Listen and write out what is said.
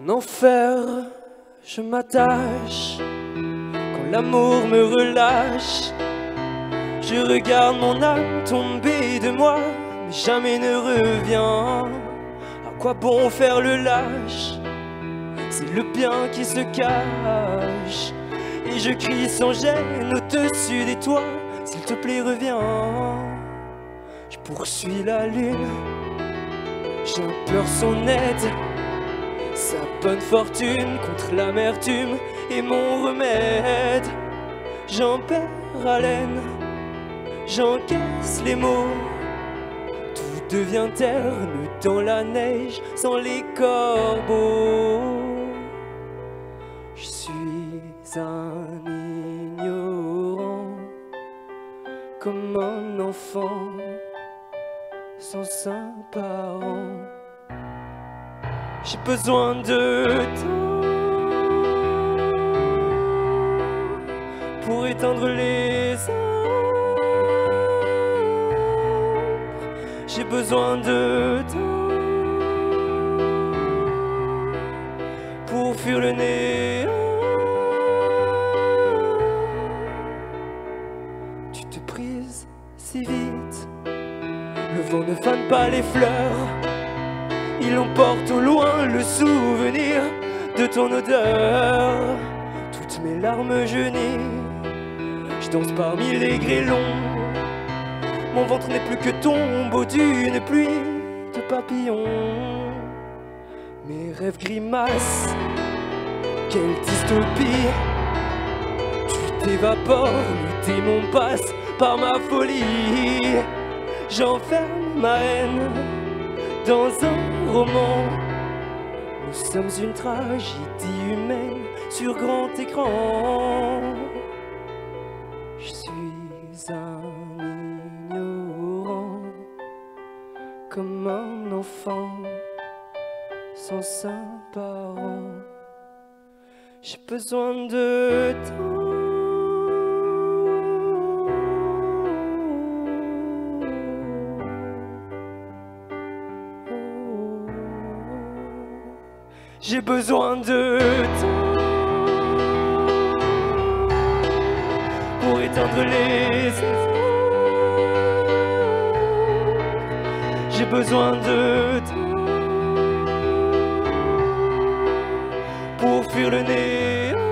En enfer, je m'attache. Quand l'amour me relâche, je regarde mon âme tomber de moi, mais jamais ne revient. À quoi bon faire le lâche? C'est le bien qui se cache. Et je crie sans gêne au-dessus des toits, s'il te plaît reviens. Je poursuis la lune, j'implore son aide, sa bonne fortune contre l'amertume est mon remède. J'en perds haleine, j'encaisse les mots, tout devient terne dans la neige sans les corbeaux. Je suis un ignorant, comme un enfant sans un parent. J'ai besoin de temps pour éteindre les ombres. J'ai besoin de temps pour fuir le néant. Tu te brises si vite, le vent ne fane pas les fleurs. Il emporte au loin le souvenir de ton odeur. Toutes mes larmes jaunies, je danse parmi les grêlons. Mon ventre n'est plus que tombeau d'une pluie de papillons. Mes rêves grimacent, quelle dystopie. Tu t'évapores, le démon passe par ma folie. J'enferme ma haine dans un roman. Nous sommes une tragédie humaine sur grand écran. Je suis un ignorant, comme un enfant sans un parent. J'ai besoin de temps. J'ai besoin de temps pour éteindre les ombres. J'ai besoin de temps pour fuir le néant.